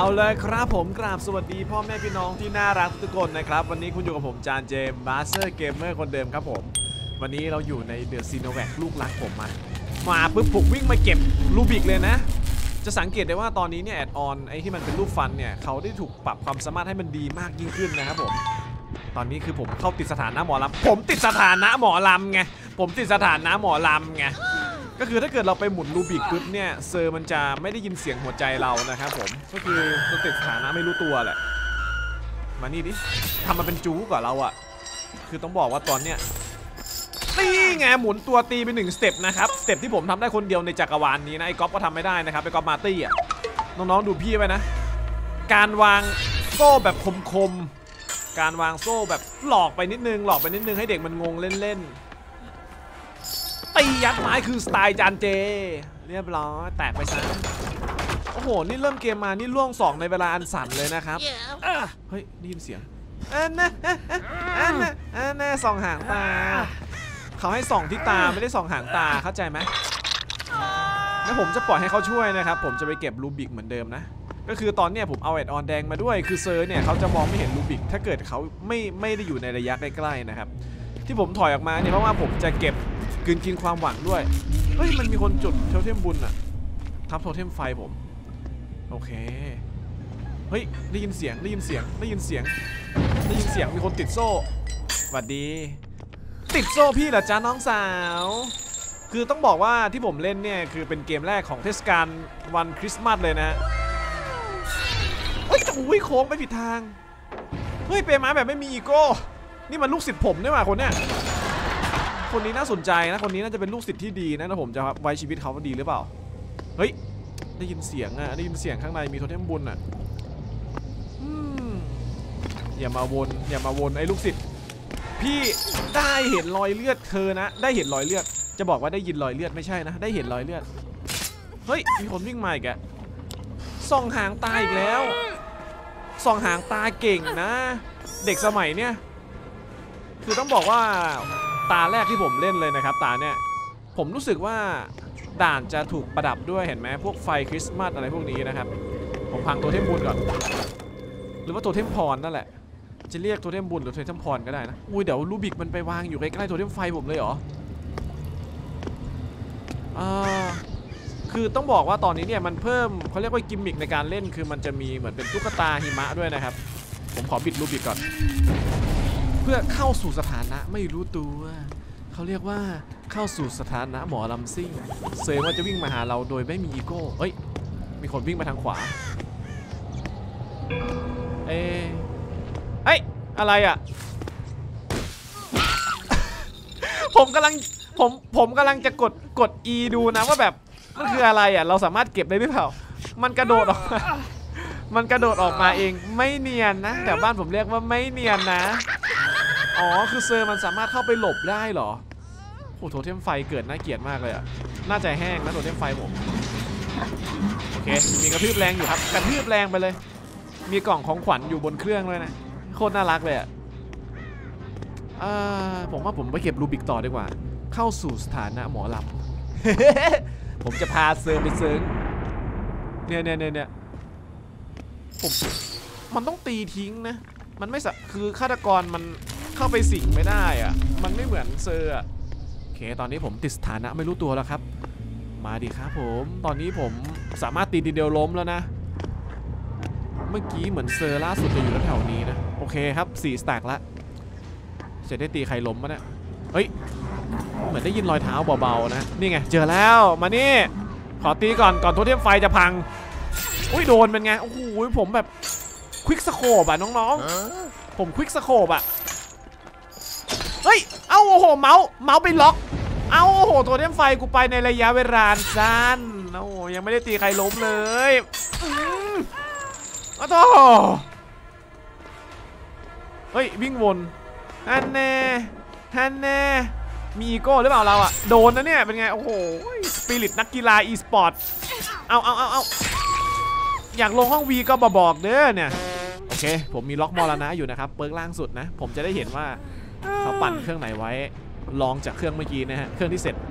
เอาเลยครับผมกราบสวัสดีพ่อแม่พี่น้องที่น่ารักทุกคนนะครับวันนี้คุณอยู่กับผมจานเจมส์มาสเตอร์เกมเมอร์คนเดิมครับผมวันนี้เราอยู่ในเดอะซีโนแวคลูกรักผมมาปุ๊บผมวิ่งมาเก็บรูบิกเลยนะจะสังเกตได้ว่าตอนนี้เนี่ยแอดออนไอที่มันเป็นรูปฟันเนี่ยเขาได้ถูกปรับความสามารถให้มันดีมากยิ่งขึ้นนะครับผมตอนนี้คือผมเข้าติดสถานะหมอลำผมติดสถานะหมอลำไงผมติดสถานะหมอลำไงก็คือถ้าเกิดเราไปหมุนรูบิกปุ๊บเนี่ยเซอร์มันจะไม่ได้ยินเสียงหัวใจเรานะครับผมก็คือเราติดสถานะไม่รู้ตัวแหละมานี่ดิทำมาเป็นจู๊ก่อนเราอะคือต้องบอกว่าตอนเนี้ยนี่ไงหมุนตัวตีไป1สเต็ปนะครับสเต็ปที่ผมทำได้คนเดียวในจักรวาลนี้นะไอ้ก๊อฟก็ทำไม่ได้นะครับไอ้ก๊อฟมาร์ตี้อะน้องๆดูพี่ไว้นะการวางโซ่แบบคมๆการวางโซ่แบบหลอกไปนิดนึงให้เด็กมันงงเล่นตียัดไม้คือสไตล์จานเจเรียบร้อยแตกไปซะโอ้โหนี่เริ่มเกมมานี่ล่วง2ในเวลาอันสั่นเลยนะครับเฮ้ยได้ยินเสียงน่ส่องหางตาเขาให้ส่องที่ตาไม่ได้ส่องหางตาเข้าใจไหมแล้วผมจะปล่อยให้เขาช่วยนะครับผมจะไปเก็บรูบิกเหมือนเดิมนะก็คือตอนเนี้ยผมเอาแอดออนแดงมาด้วยคือเซอร์เนี่ยเขาจะมองไม่เห็นรูบิกถ้าเกิดเขาไม่ได้อยู่ในระยะใกล้ๆนะครับที่ผมถอยออกมาเนี่ยเพราะว่าผมจะเก็บกินความหวังด้วยเฮ้ยมันมีคนจุดโทเทมบุญอะทับโทเทมไฟผมโอเคเฮ้ยได้ยินเสียงมีคนติดโซ่สวัสดีติดโซ่พี่เหรอจ้าน้องสาวคือต้องบอกว่าที่ผมเล่นเนี่ยคือเป็นเกมแรกของเทศกาลวันคริสต์มาสเลยนะเฮ้ยแต่โค้งไปผิดทางเฮ้ยเปย์มาแบบไม่มีอีโก้นี่มันลูกศิษย์ผมนี่หว่าคนเนี้ยคนนี้น่าสนใจนะคนนี้น่าจะเป็นลูกศิษย์ที่ดีนะแล้วผมจะไว้ชีวิตเขาดีหรือเปล่าเฮ้ยได้ยินเสียงข้างในมีโทเทมบุญอ่ะอย่ามาวนไอ้ลูกศิษย์พี่ได้เห็นรอยเลือดเธอนะได้เห็นรอยเลือดจะบอกว่าได้ยินรอยเลือดไม่ใช่นะได้เห็นรอยเลือดเฮ้ยมีคนวิ่งมาอีกอะส่องหางตาอีกแล้วส่องหางตาเก่งนะเด็กสมัยเนี้ยคือต้องบอกว่าตาแรกที่ผมเล่นเลยนะครับตาเนี่ยผมรู้สึกว่าด่านจะถูกประดับด้วยเห็นไหมพวกไฟคริสต์มาสอะไรพวกนี้นะครับผมพังโทเทมบุญก่อนหรือว่าโทเทมพรนั่นแหละจะเรียกโทเทมบุญหรือโทเทมพรก็ได้นะอุ้ยเดี๋ยวรูบิกมันไปวางอยู่ใกล้ๆโทเทมไฟผมเลยเหรอคือต้องบอกว่าตอนนี้เนี่ยมันเพิ่มเขาเรียกว่ากิมมิคในการเล่นคือมันจะมีเหมือนเป็นตุ๊กตาหิมะด้วยนะครับผมขอบิดรูบิกก่อนเพื่อเข้าสู่สถานะไม่รู้ตัวเขาเรียกว่าเข้าสู่สถานะหมอลำซิ่งเซย์ว่าจะวิ่งมาหาเราโดยไม่มีอีโก้เอ้ยมีคนวิ่งมาทางขวาเอ้ยอะไรอ่ะ ผมกำลังจะกด E ดูนะว่าแบบมันคืออะไรอ่ะเราสามารถเก็บได้หรือเปล่ามันกระโดดออกมาเองไม่เนียนนะแต่บ้านผมเรียกว่าไม่เนียนนะอ๋อคือเซอร์มันสามารถเข้าไปหลบได้เหรอโอ้โหโทเทมไฟเกิดน่าเกลียดมากเลยอ่ะน่าจะแห้งนะโทเทมไฟผมโอเคมีกระทืบแรงอยู่ครับกระทืบแรงไปเลยมีกล่องของขวัญอยู่บนเครื่องเลยนะโคตรน่ารักเลยอ่ะผมว่าผมไปเก็บรูบิกต่อดีกว่าเข้าสู่สถานะหมอลำ ผมจะพาเซอร์ไปเซิร์งเนี่ยผมมันต้องตีทิ้งนะมันไม่คือฆาตกรมันเข้าไปสิงไม่ได้อะมันไม่เหมือนเซอร์อะโอเคตอนนี้ผมติดสถานะไม่รู้ตัวแล้วครับมาดิครับผมตอนนี้ผมสามารถตีทีเดียวล้มแล้วนะเมื่อกี้เหมือนเซอร์ล่าสุดจะอยู่แถวนี้นะโอเคครับ4สแต็กละจะได้ตีใครล้มมั้ยเนี่ยเฮ้ยเหมือนได้ยินรอยเท้าเบาๆนะนี่ไงเจอแล้วมานี่ขอตีก่อนโทเทมไฟจะพังอุ้ยโดนเป็นไงโอ้โหผมแบบควิกสโคปอ่ะน้องๆผมควิกสโคปอ่ะเฮ้ยเอ้าโอ้โหเมาส์ไปล็อกเอ้าโอ้โหโทเทมไฟกูไปในระยะเวลาสั้นโอ้ยังไม่ได้ตีใครล้มเลยอ้าวเฮ้ยวิ่งวนฮันแน่มีอีโก้หรือเปล่าเราอะโดนนะเนี่ยเป็นไงโอ้โหสปิริตนักกีฬาอีสปอร์ตเอาอยากลงห้องวีก็บอกเด้อเนี่ยโอเคผมมีล็อกมรณะอยู่นะครับเปิร์กล่างสุดนะผมจะได้เห็นว่าเขาปั่นเครื่องไหนไว้ลองจากเครื่องเมื่อกี้นะฮะเครื่องที่เสร็จ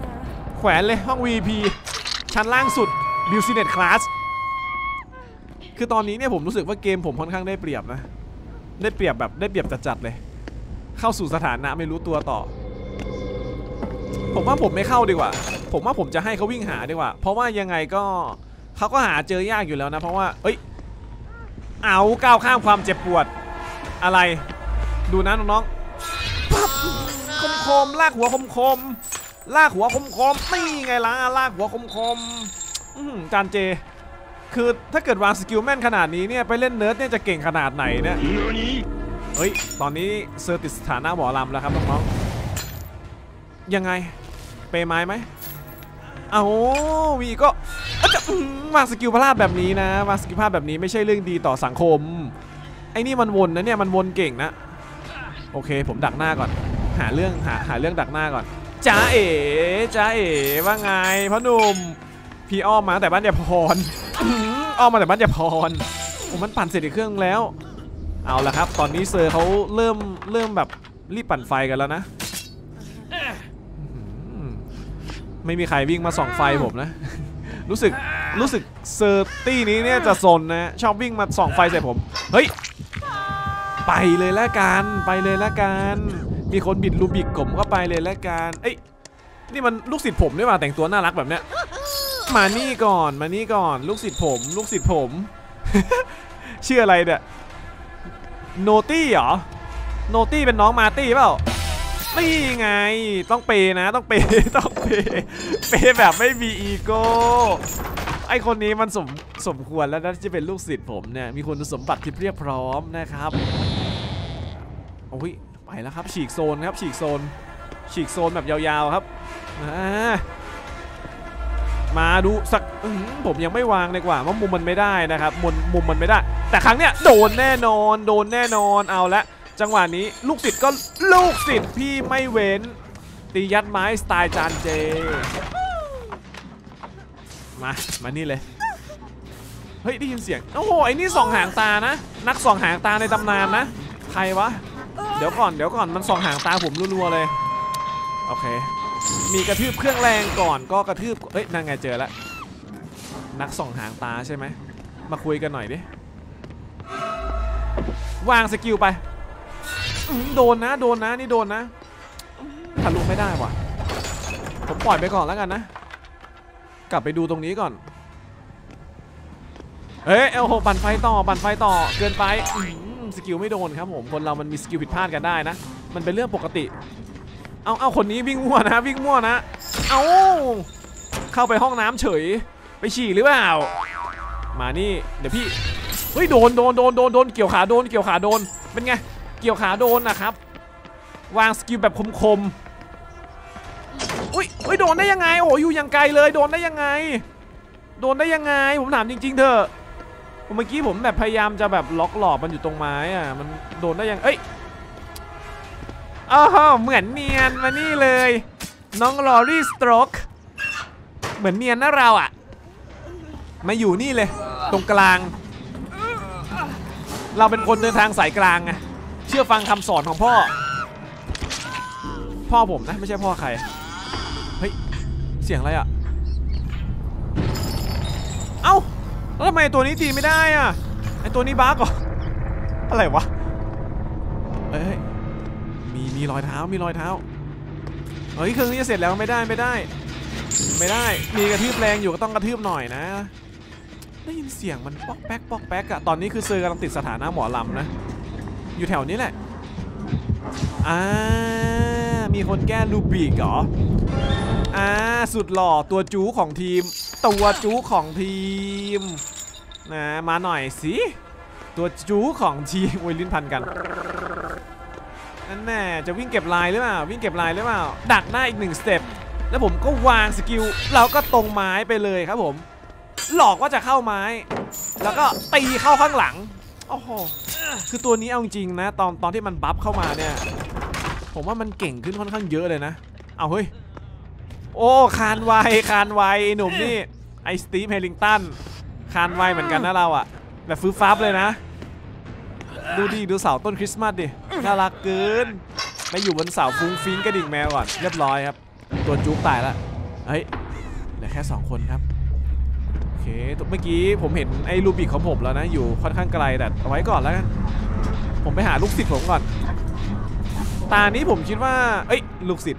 แขวนเลยห้อง VP ชั้นล่างสุดบิวซิเนตคลาสคือตอนนี้เนี่ยผมรู้สึกว่าเกมผมค่อนข้างได้เปรียบนะได้เปรียบแบบได้เปรียบจัดๆเลยเข้าสู่สถานะไม่รู้ตัวต่อผมว่าผมไม่เข้าดีกว่าผมว่าผมจะให้เขาวิ่งหาดีกว่าเพราะว่ายังไงก็เขาก็หาเจอยากอยู่แล้วนะเพราะว่าเอ้ยเอาก้าวข้ามความเจ็บปวดอะไรดูนะน้องๆปั๊บคมๆลากหัวคมๆลากหัวคมๆนี่ไงล่ะลากหัวคมๆจานเจคือถ้าเกิดวางสกิลแม่นขนาดนี้เนี่ยไปเล่นเนิร์ดเนี่ยจะเก่งขนาดไหนเนี่ยเฮ้ยตอนนี้เซอร์ติดสถานะหมอลำแล้วครับน้องๆยังไงเปย์ไม้ไหมเอาวีก็จะวางสกิลพลาดแบบนี้นะวางสกิลพลาดแบบนี้ไม่ใช่เรื่องดีต่อสังคมไอ้นี่มันวนนะเนี่ยมันวนเก่งนะโอเคผมดักหน้าก่อนหาเรื่องดักหน้าก่อนจ้าเอ๋ว่าไงพ่อหนุ่มพี่อ้อมมาแต่บ้านยายพรอ้อมมาแต่บ้านยายพรมันปั่นเสร็จอีกเครื่องแล้วเอาละครับตอนนี้เซอร์เขาเริ่มแบบรีบปั่นไฟกันแล้วนะไม่มีใครวิ่งมาส่องไฟผมนะรู้สึกเซอร์ตี้นี้เนี่ยจะซนนะชอบวิ่งมาส่องไฟใส่ผมเฮ้ยไปเลยละกันมีคนบิดลูบิกผมก็ไปเลยละกันเอ้ยนี่มันลูกศิษย์ผมด้วยป่ะแต่งตัวน่ารักแบบเนี้ยมานี่ก่อนลูกศิษย์ผม ชื่ออะไรเนี่ยโนตี้เหรอโนตี้เป็นน้องมาตี้เปล่านี่ไงต้องเปนะต้องเปแบบไม่มีอีโก้ไอคนนี้มันสมควรแล้วนะที่จะเป็นลูกศิษย์ผมเนี่ยมีคุณสมบัติที่เรียบพร้อมนะครับโอ้ยไปแล้วครับฉีกโซนครับฉีกโซนแบบยาวๆครับมาดูสักผมยังไม่วางเลยกว่าว่ามุมมันไม่ได้นะครับมุมมันไม่ได้แต่ครั้งเนี้ยโดนแน่นอนเอาละจังหวะนี้ลูกศิษย์ก็ลูกศิษย์พี่ไม่เว้นตียัดไม้สไตล์จานเจมานี่เลยเฮ้ยได้ยินเสียงโอ้โหไอ้นี่ส่องหางตานะนักส่องหางตาในตำนานนะใครวะเดี๋ยวก่อนมันส่องหางตาผมรัวๆเลยโอเคมีกระทืบเครื่องแรงก่อนก็กระทืบเฮ้ยนั่งไงเจอแล้วนักส่องหางตาใช่ไหมมาคุยกันหน่อยดิวางสกิลไปโดนนะนี่โดนนะทะลุไม่ได้ว่ะผมปล่อยไปก่อนแล้วกันนะกลับไปดูตรงนี้ก่อนเฮ้ยโอ้โหปั่นไฟต่อเกินไปสกิลไม่โดนครับผมคนเรามันมีสกิลผิดพลาดกันได้นะมันเป็นเรื่องปกติเอาคนนี้วิ่งมั่วนะเอาเข้าไปห้องน้ำเฉยไปฉี่หรือเปล่ามานี่เดี๋ยวพี่เฮ้ยโดนเกี่ยวขาโดนเป็นไงเกี่ยวขาโดนนะครับวางสกิลแบบคมอุ้ยโดนได้ยังไงโอ้ยอยู่อย่างไกลเลยโดนได้ยังไงผมถามจริงๆเถอะเมื่อกี้ผมแบบพยายามจะแบบล็อกหลอบมันอยู่ตรงไม้อะมันโดนได้ยังอ้าวเหมือนเนียนมานี่เลยน้องลอรี่สโตรกเหมือนเนียนนะเราอะมาอยู่นี่เลยตรงกลางเราเป็นคนเดินทางสายกลางไงเชื่อฟังคำสอนของพ่อผมนะไม่ใช่พ่อใครเฮ้ยเสียงอะไรอะเอ้าแล้วทำไมตัวนี้ตีไม่ได้อะไอตัวนี้บั๊กเหรออะไรวะเฮ้ยมีรอยเท้าเฮ้ยเครื่องนี้จะเสร็จแล้วไม่ได้มีกระทืบแรงอยู่ก็ต้องกระทืบหน่อยนะได้ยินเสียงมันป๊อกแป๊กอะตอนนี้คือเซอร์กำลังติดสถานะหมอลำนะอยู่แถวนี้แหละมีคนแก้ลูบิกเหรอสุดหล่อตัวจู๊ของทีมนะมาหน่อยสิตัวจู๊ของทีมโอ้ยลิ้นพันกันนั่นแน่จะวิ่งเก็บลายหรือเปล่าดักหน้าอีก1สเต็ปแล้วผมก็วางสกิลแล้วก็ตรงไม้ไปเลยครับผมหลอกว่าจะเข้าไม้แล้วก็ตีเข้าข้างหลังโอ้โหคือตัวนี้เอาจริงนะตอนที่มันบัฟเข้ามาเนี่ยผมว่ามันเก่งขึ้นค่อนข้างเยอะเลยนะเอาเฮ้ยโอ้คานไวหนุ่มนี่ไอสตีฟเฮลิงตันคานไวเหมือนกันนะเราอะแบบฟื้นฟ้าเลยนะดูเสาต้นคริสต์มาสดิน่ารักเกินไปอยู่บนเสาฟุ้งฟิ้งกระดิ่งแมวก่อนเรียบร้อยครับตัวจุ๊บตายแล้วเฮ้ยเหลือแค่2คนครับเคเมื่อกี้ผมเห็นไอ้รูบิกของผมแล้วนะอยู่ค่อนข้างไกลแต่เอาไว้ก่อนแล้วกันผมไปหาลูกศิษย์ผมก่อนตานี้ผมคิดว่าเอ้ยลูกศิษย์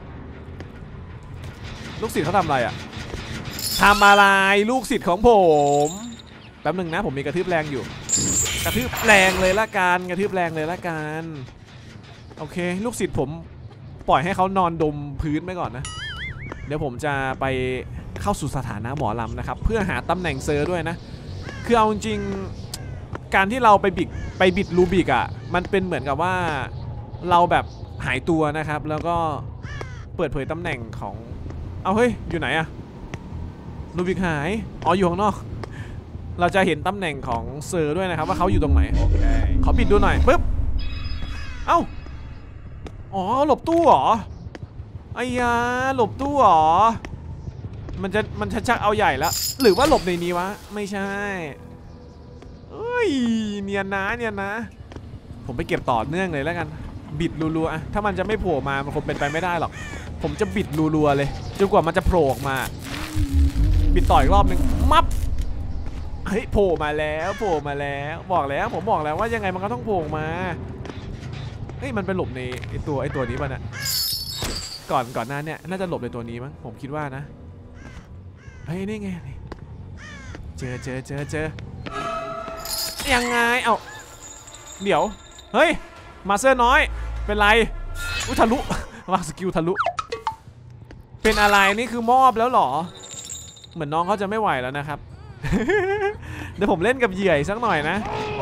เขาทำอะไรอะทำอะไรลูกศิษย์ของผมแป๊บหนึ่งนะผมมีกระทืบแรงอยู่กระทืบแรงเลยละกันโอเคลูกศิษย์ผมปล่อยให้เขานอนดมพื้นไปก่อนนะเดี๋ยวผมจะไปเข้าสู่สถานะหมอลำนะครับเพื่อหาตำแหน่งเซอร์ด้วยนะคือเอาจริงการที่เราไปบิดรูบิกอ่ะมันเป็นเหมือนกับว่าเราแบบหายตัวนะครับแล้วก็เปิดเผยตำแหน่งของเอาเฮ้ยอยู่ไหนอะรูบิกหายอ๋ออยู่ข้างนอกเราจะเห็นตำแหน่งของเซอร์ด้วยนะครับว่าเขาอยู่ตรงไหนขอบิดดูหน่อยปึ๊บเอ้าอ๋อหลบตู้เหรอไอ้ยาหลบตู้เหรอมันชักเอาใหญ่แล้วหรือว่าหลบในนี้วะไม่ใช่เอ้ยเนียนนะผมไปเก็บต่อเนื่องเลยแล้วกันบิดรัวๆอะถ้ามันจะไม่โผล่มามันคงเป็นไปไม่ได้หรอกผมจะบิดรัวๆเลยจนกว่ามันจะโผล่ออกมาบิดต่ออีกรอบนึงมับเฮ้ยโผล่มาแล้วผมบอกแล้วว่ายังไงมันก็ต้องโผล่มาเฮ้ยมันเป็นหลบในไอตัวนี้ป่ะนะก่อนหน้าเนี่ยน่าจะหลบในตัวนี้มั้งผมคิดว่านะเฮ้ยนี่ไงเจอยังไงเอ้าเดี๋ยวเฮ้ยมาเซอร์น้อยเป็นไรทะลุวางสกิลทะลุเป็นอะไรนี่คือมอบแล้วหรอเหมือนน้องเขาจะไม่ไหวแล้วนะครับ เดี๋ยวผมเล่นกับเหยื่อสักหน่อยนะ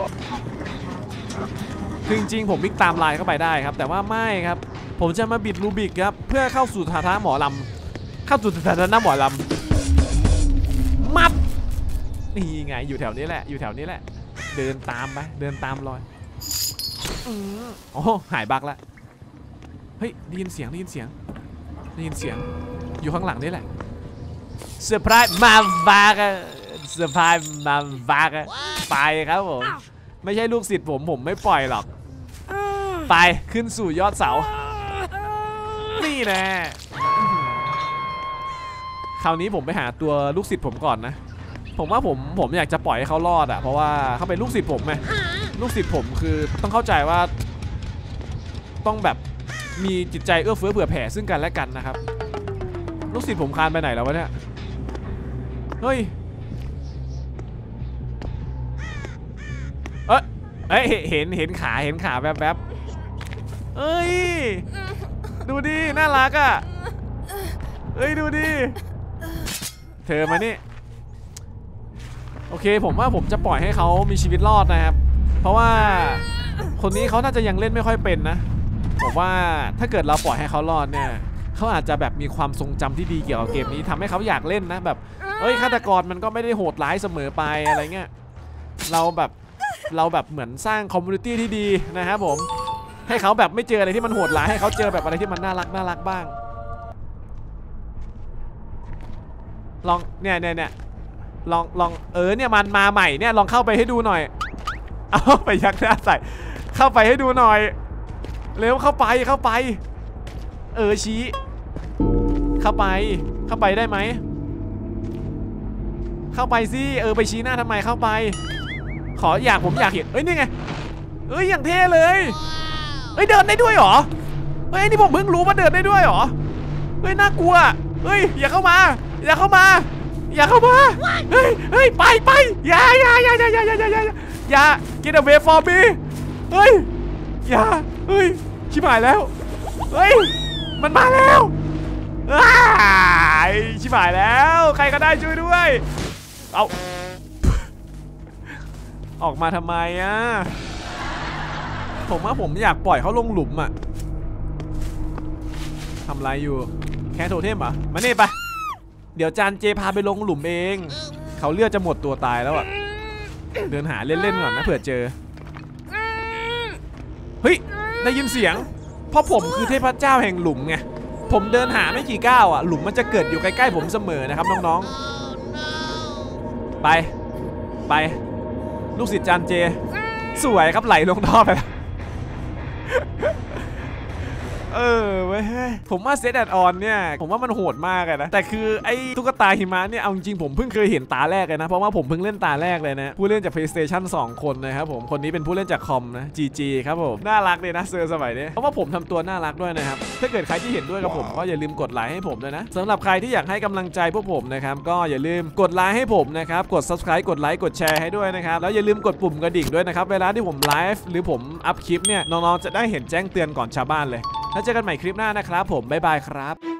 คือจริงๆผมวิ่งตามลายเข้าไปได้ครับแต่ว่าไม่ครับผมจะมาบิดรูบิกครับเพื่อเข้าสู่สถานะหมอลำมัดนี่ไงอยู่แถวนี้แหละเดินตามรอยอ๋อหายบักแล้วเฮ้ยได้ยินเสียงอยู่ข้างหลังนี่แหละเซอร์ไพรส์มาบักไปครับผมไม่ใช่ลูกศิษย์ผมไม่ปล่อยหรอกไปขึ้นสู่ยอดเสานี่แน่คราวนี้ผมไปหาตัวลูกศิษย์ผมก่อนนะผมว่าผมอยากจะปล่อยให้เขารอดอ่ะเพราะว่าเขาเป็นลูกศิษย์ผมไงลูกศิษย์ผมคือต้องเข้าใจว่าต้องแบบมีจิตใจเอื้อเฟื้อเผื่อแผ่ซึ่งกันและกันนะครับลูกศิษย์ผมคานไปไหนแล้ววะเนี่ยเฮ้ยเห็นขาแวบเอ้ยดูดิน่ารักอ่ะเอ้ยดูดิเธอมานี่โอเคผมว่าผมจะปล่อยให้เขามีชีวิตรอดนะครับเพราะว่าคนนี้เขาน่าจะยังเล่นไม่ค่อยเป็นนะผมว่าถ้าเกิดเราปล่อยให้เขารอดเนี่ยเขาอาจจะแบบมีความทรงจำที่ดีเกี่ยวกับเกมนี้ทำให้เขาอยากเล่นนะแบบฆาตกรมันก็ไม่ได้โหดร้ายเสมอไปอะไรเงี้ยเราแบบเหมือนสร้างคอมมูนิตี้ที่ดีนะครับผมให้เขาแบบไม่เจออะไรที่มันโหดร้ายให้เขาเจอแบบอะไรที่มันน่ารักบ้างลองเนี่ยลองเนี่ยมันมาใหม่เนี่ยลองเข้าไปให้ดูหน่อยเอาไปยักหน้าใส่เข้าไปให้ดูหน่อยเร็วเข้าไปชี้เข้าไปได้ไหมเข้าไปสิไปชี้หน้าทำไมเข้าไปผมอยากเห็นนี่ไงอย่างเท่เลยเดินได้ด้วยเหรอนี่ผมเพิ่งรู้ว่าเดินได้ด้วยเหรอน่ากลัวอย่าเข้ามาเฮ้ยไปอย่า get away from me อย่าชิบหายแล้วมันมาแล้วชิบหายแล้วใครก็ได้ช่วยด้วยเอาออกมาทำไมอ่ะผมว่าผมอยากปล่อยเขาลงหลุมอ่ะทำไรอยู่แค่โทเทมเหรอมานี่ไปเดี๋ยวจานเจพาไปลงหลุมเองเขาเลือดจะหมดตัวตายแล้วอ่ะเดินหาเล่นๆก่อนนะเผื่อเจอเฮ้ยได้ยินเสียงเพราะผมคือเทพเจ้าแห่งหลุมไงผมเดินหาไม่กี่ก้าวอ่ะหลุมมันจะเกิดอยู่ใกล้ๆผมเสมอนะครับน้องๆไปลูกศิษย์จานเจสวยครับไหลลงท่อไปแล้วเว้ยผมว่าเซตแอดออนเนี่ยผมว่ามันโหดมากเลยนะแต่คือไอ้ตุ๊กตาหิมะเนี่ยเอาจริงผมเพิ่งเคยเห็นตาแรกเลยนะเพราะว่าผมเพิ่งเล่นตาแรกเลยนะผู้เล่นจาก PlayStation 2 คนนะครับผมคนนี้เป็นผู้เล่นจากคอมนะ GG ครับผมน่ารักเลยนะเซอร์สมัยนี้เพราะว่าผมทำตัวน่ารักด้วยนะครับถ้าเกิดใครที่เห็นด้วยกับผมก็อย่าลืมกดไลค์ให้ผมด้วยนะสำหรับใครที่อยากให้กำลังใจพวกผมนะครับก็อย่าลืมกดไลค์ให้ผมนะครับกด Subscribe กดไลค์กดแชร์ให้ด้วยนะครับแล้วอย่าลืมกดปุ่มกระดิ่งด้วยนะครับเวลาที่ผมไลฟ์หรือผมอัพคลิปเนี่ยน้องๆจะได้เห็นแจ้งเตือนก่อนชาวบ้านเลยแล้วเจอกันใหม่คลิปหน้านะครับผมบ๊ายบายครับ